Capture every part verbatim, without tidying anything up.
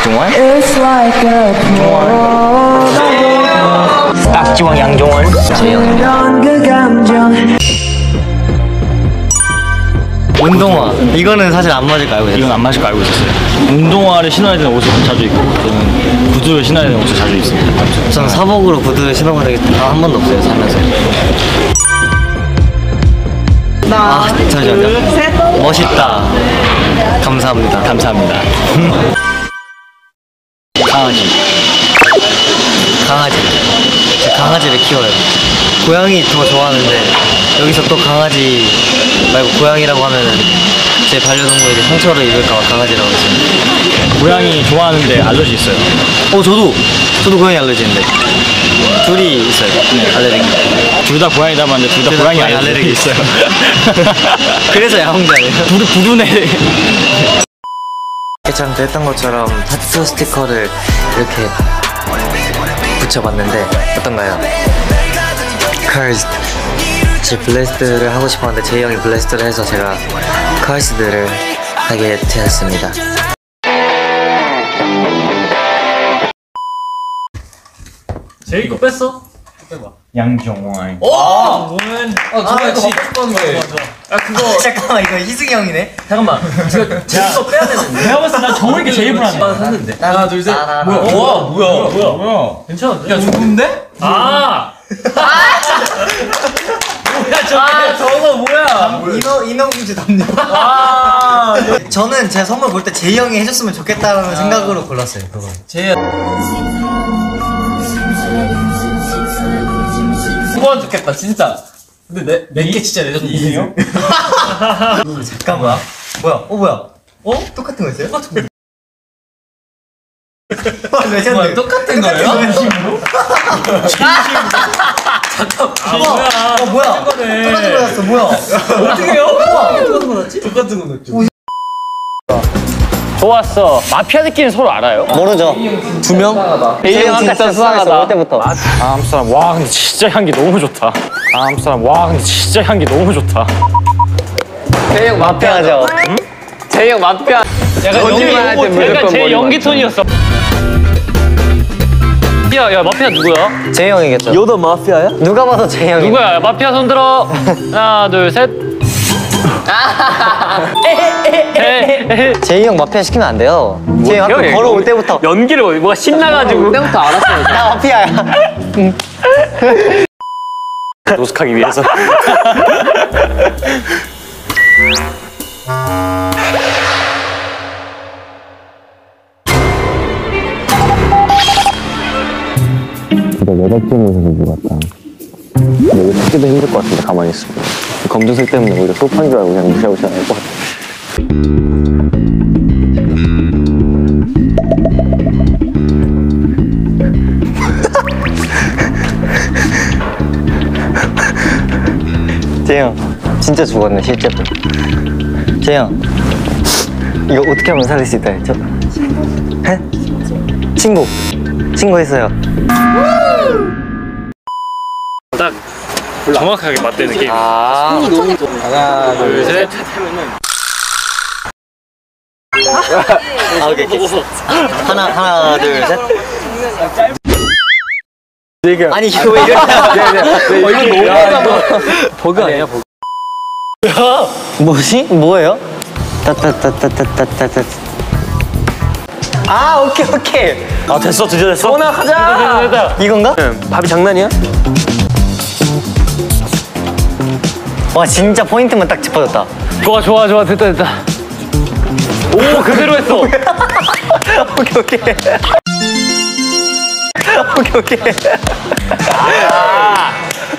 박종원? 박지원, 양종원, 재영. 운동화. 이거는 사실 안 맞을 거 알고 있어요. 이건 안 맞을 거 알고 있었어요. 운동화를 신어야 되는 옷을 자주 입고 저는 구두를 신어야 되는 옷을 자주 입습니다. 저는 사복으로 구두를 신어본 적이 한 번도 없어요, 살면서. 아, 잠시만요. 멋있다. 감사합니다. 감사합니다. 강아지. 강아지. 제가 강아지를 키워요. 고양이 더 좋아하는데 여기서 또 강아지 말고 고양이라고 하면 제 반려동물에게 상처를 입을까봐 강아지라고 했어요. 고양이 좋아하는데 알러지 있어요. 어, 저도 저도 고양이 알러지 있는데 둘이 있어요. 네, 알레르기. 둘 다 고양이다 봤는데 둘 다 고양이, 고양이 알레르기, 알레르기 있어요. 그래서 야옹자예요. 부르, 부르네. 예전에 했던 것처럼 타투 스티커를 이렇게 붙여봤는데 어떤가요? Cursed. 제 블래스트를 하고 싶었는데 제이 형이 블래스트를 해서 제가 Cursed를 하게 되었습니다. 제이 거 뺐어? 빼봐. 양종원. 오! 너는 아, 정말 이거 먹고 싶었는 거예요. 아, 그거 잠깐만, 이거 희승이 형이네? 잠깐만. 제가 제이 거 빼야 되는데. 내가 봤을 때 난 정우이게 제일 불안해. 샀는데. 하나, 둘, 셋. 뭐야? 뭐야? 뭐야? 뭐야? 뭐야? 괜찮은데? 야, 좋은데? 아! 뭐야, 저거. 아, 저거 뭐야? 인어, 인어공주 담요. 아! 저는 제 선물 볼 때 제이 형이 해줬으면 좋겠다라는 아. 생각으로 골랐어요, 그거. 제이 후원 좋겠다, 진짜. 근데 내, 내게 진짜 내줬는데 이세요? 잠깐만. 뭐야? 어, 뭐야? 어? 똑같은 거 있어요? 똑같은 거. 와, 레전드. 뭐야, 똑같은 거예요? 진심으로? 잠깐만. 아, 뭐야? 어, 뭐야? 똑같은 거였어, 뭐야? 어떻게 해요? 똑같은 거 났지? 똑같은 거 났죠. 좋았어. 마피아 느끼는 서로 알아요? 모르죠. 두 명? 제이 형 진짜 수상했어, 올 때부터. 아, 한국사람. 와, 근데 진짜 향기 너무 좋다. 아, 한국사람. 와, 근데 진짜 향기 너무 좋다. 제이 형 마피아죠. 응? 제이 형 마피아. 약간 연기할 때 무조건 제 연기 톤이었어. 야, 야, 마피아 누구야? 제이 형이겠죠. 요도 마피아야? 누가 봐도 제이 형이. 누구야? 마피아 손 들어. 하나, 둘, 셋. 제이 형 마피아 시키면 안 돼요. 제이 형 학교 걸어올 때부터 연기를 뭐가 신나가지고 그때부터 알았어요. 나 마피아야. 노숙하기 위해서. 진짜 여덕지무에서 누구 같다. 근데 이거 찾기도 힘들 것 같은데 가만히 있으면. 검정색 때문에 오히려 소파인 줄 알고 그냥 무시하고 잘 알 것 같아. 제이 형 진짜 죽었네, 실제로. 제이 형 이거 어떻게 하면 살릴 수 있다 했죠? 친구. 해? 친구. 친구했어요. 딱 정확하게 맞대는 게임. 아, 너무 좋아. 하나, 둘, 셋. 아, 오케이, 오케이. 하나, 하나, 둘, 셋. 아니, 이거 왜 이렇게 어, 이거 너무하다. 버그 아니야, 버그. 뭐지? 뭐예요? 따따따따따따따. 아, 오케이, 오케이. 아, 됐어, 드디어 됐어. 오나 가자. 됐다, 됐다. 이건가? 응, 밥이 장난이야? 와, 진짜 포인트만 딱 짚어줬다. 좋아, 좋아, 좋아. 됐다, 됐다. 오, 그대로 했어. 오케이, 오케이. 오케이, 오케이. 아.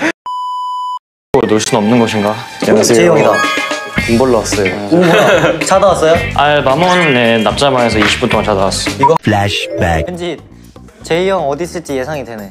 놀 수는 없는 것인가? 제이 형이다. 돈 벌러 왔어요. 오, 뭐야? 자다 왔어요? 아, 마모네 납자방에서 이십 분 동안 자다 왔어. 이거? 플래시백. 왠지 제이 형 어디 있을지 예상이 되네.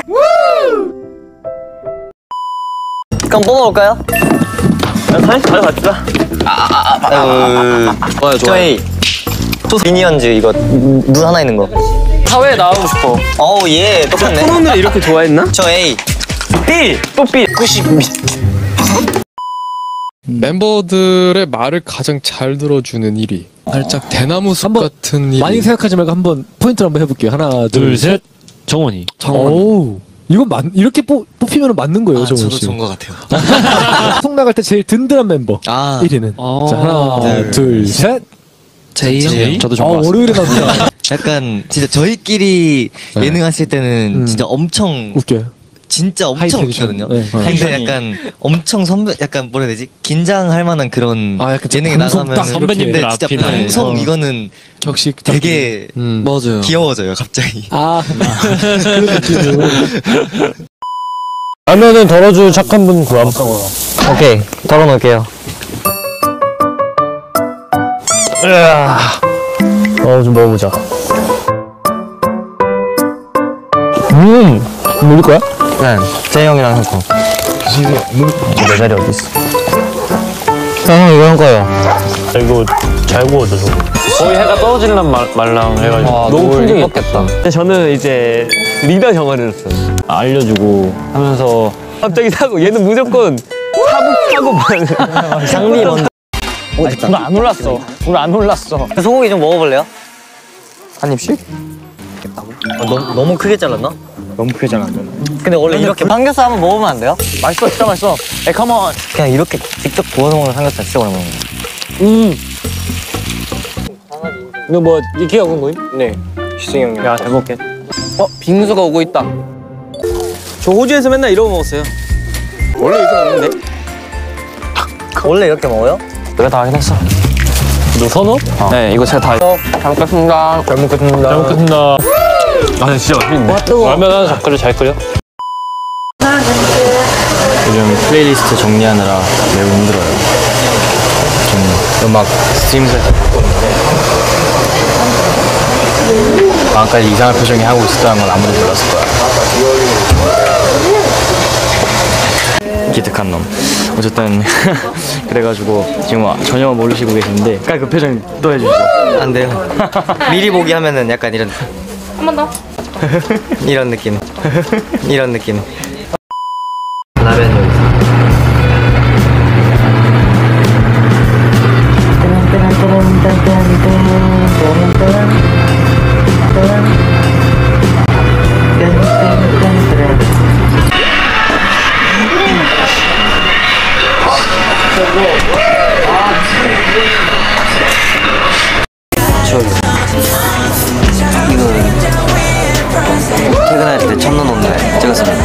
그럼 뽑아볼까요? 사실 가져갑시다. 좋아요, 좋아요. 저희 미니언즈 이거 눈 하나 있는 거. 사회에 나오고 싶어. 어우, 예, 똑같네. 코너를 이렇게 좋아했나? 저 A. B! 또 B! 구십. 멤버들의 말을 가장 잘 들어주는 일 위. 살짝 대나무 숲 한번 같은 일 위. 많이 생각하지 말고 한번 포인트를 한번 해볼게요. 하나, 둘, 셋. 정원이. 오, 이건 맞, 이렇게 뽑, 뽑히면 맞는 거예요, 아, 정원 저도 씨. 좋은 것 같아요. 송 나갈 때 제일 든든한 멤버. 아, 일 위는. 자, 하나, 네. 둘, 셋. 제이 형? 저도 아, 좋은 것 같습니다. 월요일에 나온다. 약간 진짜 저희끼리 네. 예능 했을 때는 음. 진짜 엄청 웃겨요. 진짜 엄청 하이텐션. 웃거든요. 네. 근데 약간 엄청 선배, 약간 뭐라 해야 되지? 긴장할 만한 그런 아, 약간 예능에 방송 나가면 딱 선배님들 근데 진짜 앞이나. 방송 어. 이거는 격식. 되게 음. 맞아요. 귀여워져요, 갑자기. 아, 그런 느낌으로. 라면은 덜어줄 착한 분 구함. 오케이, 덜어놓을게요. 어, 좀 먹어보자. 음, 물릴 거야? 네, 제이 형이랑 형 거. 내 자리 어디 있어? 형, 이거 형 거예요. 이거 잘 구워져, 저거. 거의 해가 떨어질란 말, 말랑 해가지고 너무 풍경이었겠다. 근데 저는 이제 리더 형을 했어요. 알려주고 하면서 갑자기 사고 얘는 무조건 사고 사고만 장미 먼저. 어, 됐다. 불 안 올랐어. 불 안 올랐어. 소고기 좀 먹어볼래요? 한 입씩? 아, 너무, 너무 크게 잘랐나? 너무 크게 잘랐잖아. 근데 원래 이렇게 삼겹살 한번 먹으면 안 돼요? 맛있어, 진짜 맛있어. 에이, 컴온. 그냥 이렇게 직접 구워서 먹는 삼겹살 진짜 오랜만에 먹는 음. 이거 뭐 이케아 온 거임? 네. 희승이 형님. 야, 잘 먹게. 어, 빙수가 오고 있다. 저 호주에서 맨날 이러고 먹었어요. 원래 이렇게 먹는데? 원래 이렇게 먹어요? 내가 다 하긴 했어. 너 선호? 네, 이거 제가 다 했어. 잘 먹겠습니다. 잘 먹겠습니다. 잘 먹겠습니다. 아, 근데 진짜 맛있네. 라면 하나 잡그릇 잘 끓여? 요즘 플레이리스트 정리하느라 매우 힘들어요. 좀 음악 스트리밍 살짝 바꿨는데 방금까지 이상한 표정이 하고 있었다는 건 아무도 몰랐을 거야. 기특한 놈. 어쨌든 그래가지고 지금 전혀 모르시고 계시는데 깔 그 표정 또 해주시죠. 안 돼요. 미리 보기 하면은 약간 이런 한 번 더. 이런 느낌. 이런 느낌. 라면 여기서. 퇴근할 때 첫눈 온 날 찍었습니다.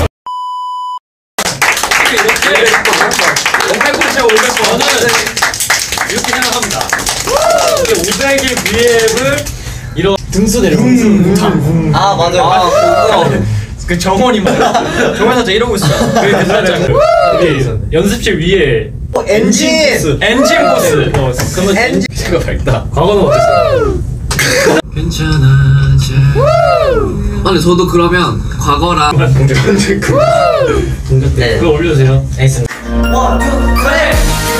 이렇게 생각합니다. 이게 오백일 브이앱을 이런 등수 내려 등수 아 맞아요. 아, 그 정원이 막 정원 살짝 이러고 있어요. 그 살짝 그 연습실 위에 엔진! 엔진 보스. 어, 그러면 엔진가 밝다. 과거는 어땠어요? 괜찮아져. 아니 저도 그러면 과거랑 동작 동작 동작 네. 그거 올려주세요. 알겠습니다. 원, 투, 쓰리!